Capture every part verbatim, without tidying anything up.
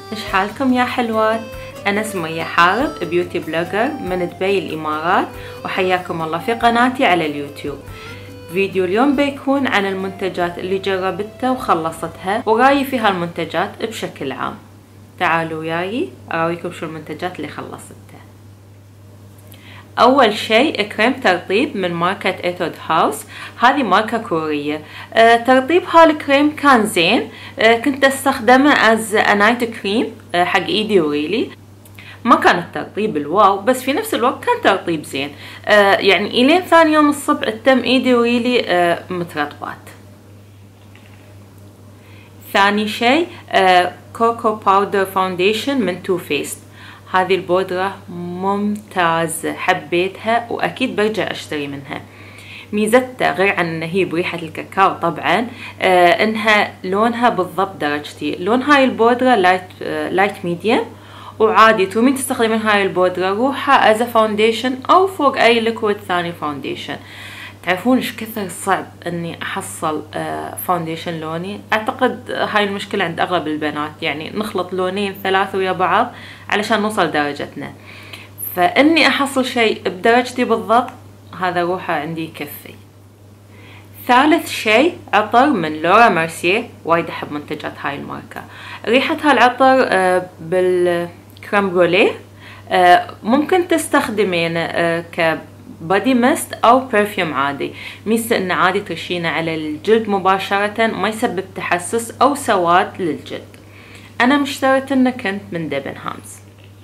ايش حالكم يا حلوات؟ انا سمية حارب، بيوتي بلوجر من دبي الامارات، وحياكم الله في قناتي على اليوتيوب. فيديو اليوم بيكون عن المنتجات اللي جربتها وخلصتها ورايي في هالمنتجات بشكل عام. تعالوا وياي اراويكم شو المنتجات اللي خلصتها. اول شيء كريم ترطيب من ماركة ايتود هاوس، هذه ماركة كورية. أه ترطيب هالكريم كان زين، أه كنت استخدمه از نايت كريم أه حق ايدي وريلي. ما كان الترطيب الواو، بس في نفس الوقت كان ترطيب زين. أه يعني الين ثاني يوم الصبح التم ايدي وريلي أه مترطبات. ثاني شيء أه كوكو باودر فاونديشن من تو فيست، هذه البودرة ممتازة، حبيتها واكيد برجع اشتري منها. ميزتها غير عن ان هي بريحة الكاكاو طبعا، آه انها لونها بالضبط درجتي. لون هاي البودرة لايت آه لايت ميديوم، وعادي ترمين تستخدمين هاي البودرة روحها از فاونديشن او فوق اي ليكويد ثاني فاونديشن. تعرفون ايش كثر صعب اني احصل آه فاونديشن لوني؟ اعتقد هاي المشكلة عند اغلب البنات، يعني نخلط لونين ثلاثة ويا بعض علشان نوصل درجتنا. فاني احصل شيء بدرجتي بالضبط هذا روحه عندي يكفي. ثالث شيء عطر من لورا ميرسيه، وايد احب منتجات هاي الماركة. ريحة هالعطر آه بالكريم بروليه، آه ممكن تستخدمينه آه كبادي ميست او برفيوم عادي. ميزته انه عادي ترشينه على الجلد مباشرة، ما يسبب تحسس او سواد للجلد. انا مشتريتنه كنت من ديبنهامز.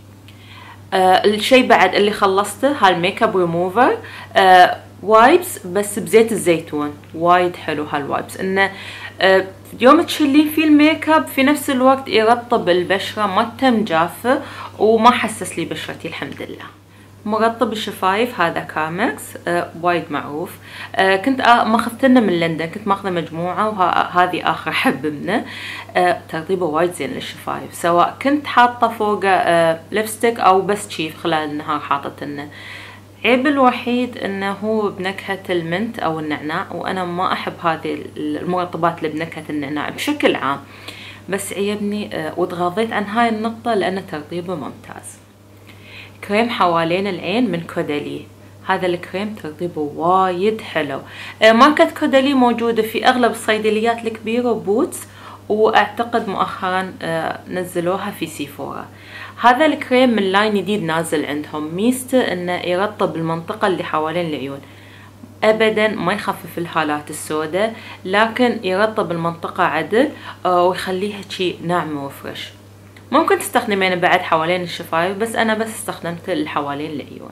آه الشيء بعد اللي خلصته هالميك اب ريموفر، آه وايبس بس بزيت الزيتون. وايد حلو هالوايبس، انه آه يوم تشيلين فيه الميك اب في نفس الوقت يرطب البشرة، ما تم جافة وما حسس لي بشرتي الحمد لله. مرطب الشفايف هذا كامكس، آه وايد معروف. آه كنت آه ماخذتنه من لندن، كنت ماخذه مجموعه وهذه اخر حب منه. آه ترطيبه وايد زين للشفايف، سواء كنت حاطه فوقه آه لبستيك او بس شيف خلال النهار حاطتنه. عيب الوحيد انه هو بنكهه المنت او النعناع، وانا ما احب هذه المرطبات اللي بنكهه النعناع بشكل عام، بس عيبني آه وتغاضيت عن هاي النقطه لان ترطيبه ممتاز. كريم حوالين العين من كودالي، هذا الكريم ترطيبه وايد حلو. آه ماركة كودالي موجودة في اغلب الصيدليات الكبيرة وبوتس، واعتقد مؤخرا آه نزلوها في سيفورا. هذا الكريم من لاين جديد نازل عندهم، ميزته انه يرطب المنطقة اللي حوالين العيون، ابدا ما يخفف الهالات السوداء، لكن يرطب المنطقة عدل آه ويخليها شي ناعمة وفرش. ممكن تستخدمينه بعد حوالين الشفايف، بس انا بس استخدمته اللي حوالين العيون.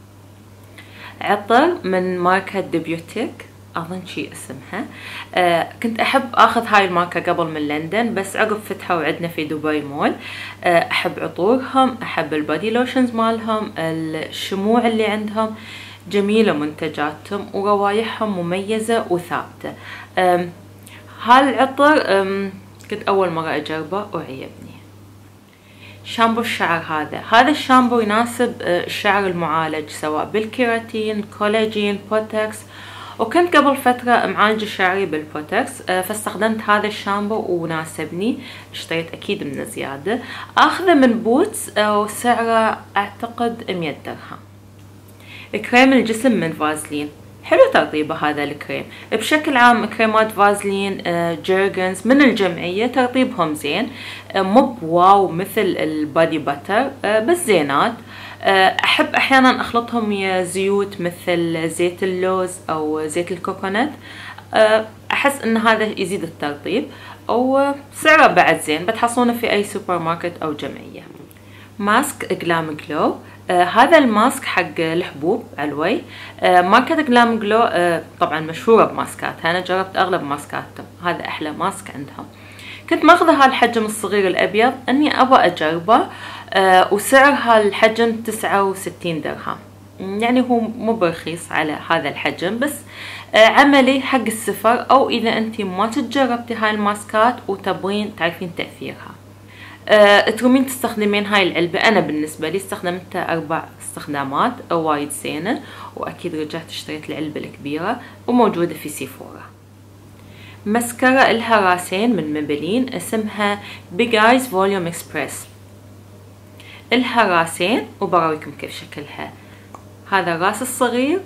عطر من ماركة ديبيوتيك، اظن شي اسمها. آه كنت احب اخذ هاي الماركة قبل من لندن، بس عقب فتحوا عندنا في دبي مول. آه احب عطورهم، احب البادي لوشنز مالهم، الشموع اللي عندهم جميلة منتجاتهم، وروايحهم مميزة وثابتة. آه هالعطر آه كنت اول مرة اجربه وعجبني. شامبو الشعر هذا هذا الشامبو يناسب الشعر المعالج، سواء بالكيراتين، كولاجين، بوتكس، وكنت قبل فترة معالجة شعري بالبوتكس، فاستخدمت هذا الشامبو وناسبني، اشتريت اكيد من زيادة. اخذه من بوتس وسعره اعتقد مية درهم. كريم الجسم من فازلين، حلو ترطيبه هذا الكريم. بشكل عام كريمات فازلين جيرجنز من الجمعية ترطيبهم زين، مو بواو مثل البادي باتر بس زينات. احب احيانا اخلطهم يا زيوت مثل زيت اللوز او زيت الكوكونات، احس ان هذا يزيد الترطيب، وسعره بعد زين، بتحصلونه في اي سوبر ماركت او جمعية. ماسك جلام جلو، آه هذا الماسك حق الحبوب علوي. آه ماركة جلام جلو آه طبعا مشهورة بماسكاتها، انا جربت اغلب ماسكاتهم، هذا احلى ماسك عندهم. كنت ماخذة هالحجم الصغير الابيض اني ابغى اجربه، آه وسعر هالحجم تسعة وستين درهم، يعني هو مو برخيص على هذا الحجم، بس آه عملي حق السفر، او اذا انتي ما تجربتي هاي الماسكات وتبغين تعرفين تأثيرها. أه، ترومين تستخدمين هاي العلبة. انا بالنسبة لي استخدمتها اربع استخدامات وايد زينة، واكيد رجعت اشتريت العلبة الكبيرة وموجودة في سيفورا. مسكرة إلها راسين من ميبلين اسمها Big Eyes Volume Express. إلها راسين وبراويكم كيف شكلها. هذا الراس الصغير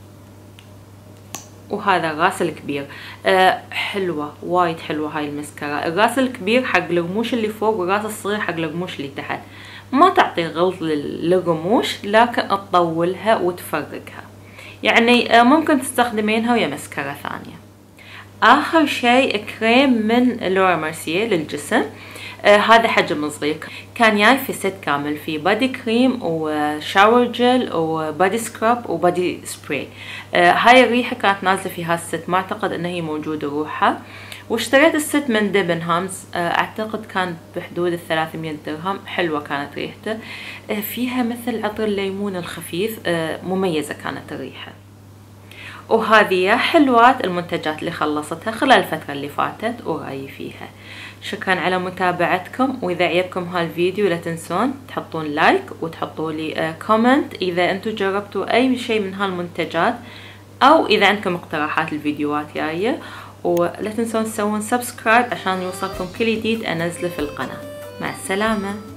وهذا الراس الكبير. أه حلوة وايد حلوة هاي المسكرة. الراس الكبير حق الرموش اللي فوق والراس الصغير حق الرموش اللي تحت. ما تعطي غلط للرموش لكن تطولها وتفرقها. يعني أه ممكن تستخدمينها ويا مسكرة ثانية. آخر شيء كريم من لورا ميرسيه للجسم. آه هذا حجم صغير، كان جاي في ست كامل، في بادي كريم وشاور جل وبادي سكراب وبادي سبراي. آه هاي الريحة كانت نازلة في هالست، ما اعتقد انها هي موجودة روحها. واشتريت الست من ديبنهامز، آه اعتقد كان بحدود الثلاثمية درهم. حلوة كانت ريحته، آه فيها مثل عطر الليمون الخفيف، آه مميزة كانت الريحة. وهذه يا حلوات المنتجات اللي خلصتها خلال الفترة اللي فاتت ورأيي فيها. شكرا على متابعتكم، واذا عجبكم هالفيديو لا تنسون تحطون لايك وتحطوا لي كومنت اذا انتم جربتوا اي شيء من هالمنتجات، او اذا عندكم اقتراحات الفيديوهات جاية. ولا تنسون تسوون سبسكرايب عشان يوصلكم كل جديد انزله في القناة. مع السلامة.